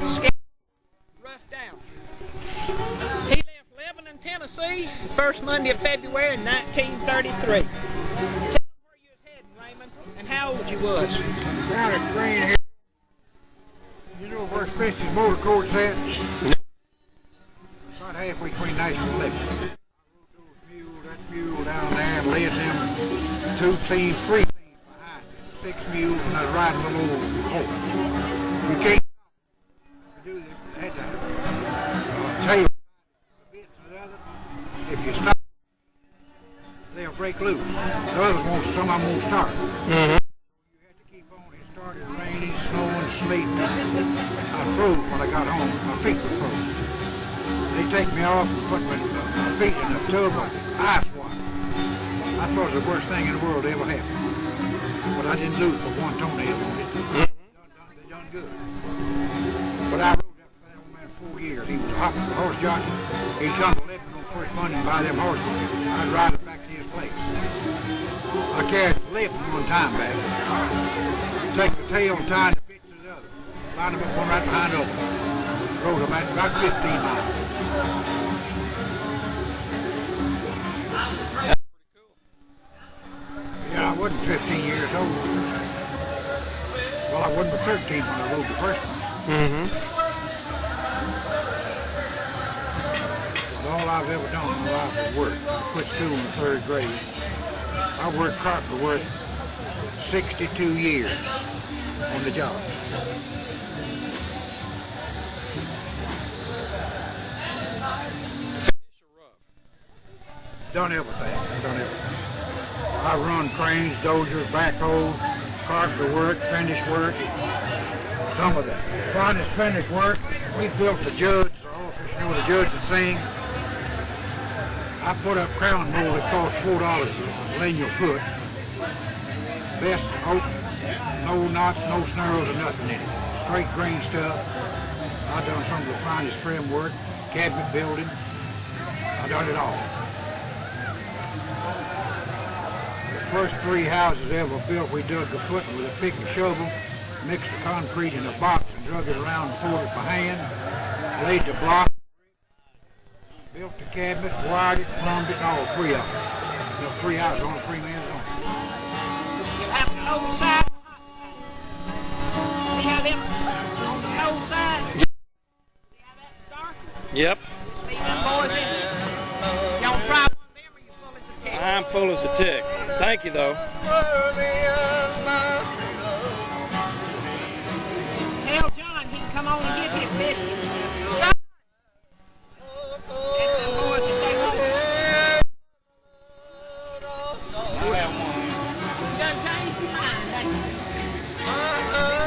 scared, roughed out. He left Lebanon, Tennessee, the first Monday of February in 1933. Tell them where you was heading, Raymond, and how old you was. Down at Green Hill. You know where Spencer's Motor Court's at? No. About halfway between Nashville and Lebanon. That mule down there and led them 2 teams, 3 teams behind it. 6 mules and I was riding a little horse. You can't do that. They had to tail a bit to the other. If you stop, they'll break loose. The others won't, some of them won't start. You had to keep on. It started raining, snowing, sleeting. I froze when I got home. My feet were frozen. They take me off and put my feet in a tub of ice water. I thought it was the worst thing in the world to ever happen. But I didn't lose but 1 toenail on it. They done good. But I rode that for that old man 4 years. He was a horse jockey. He'd come to Lebanon on first Monday and buy them horses. I'd ride it back to his place. I carried the left one time back. Take the tail and tie the bit to the other. Line them up one right behind the other. Rode about 15 miles. Yeah, I wasn't 15 years old. Well, I wasn't but 13 when I rode the first one. But all I've ever done in my life is work. I quit school in the 3rd grade. I worked carpenter work 62 years on the job. Done everything. Done everything. I run cranes, dozers, backhoes, carpenter work, finish work. Some of the finest finish work. We built the judge's office, you know, the judge that sing. I put up crown mold that cost $4 to lay your foot. Best open, no knots, no snarls, or nothing in it. Straight green stuff. I've done some of the finest trim work, cabinet building. I've done it all. First 3 houses ever built, we dug the footing with a pick and shovel, mixed the concrete in a box and drug it around and poured it by hand, laid the block, built the cabinets, wired it, plumbed it, all 3 of them. Built 3 houses on a 3-man zone. You have the cold side and the hot side. See how them on the cold side? See how that's dark? Yep. See them boys in there? Y'all try one of them or you full as a tick? I'm full as a tick. Thank you, though. Tell John he can come on and get his biscuits. John! That's the boys that they want. You have one. You done changed your mind, haven't you?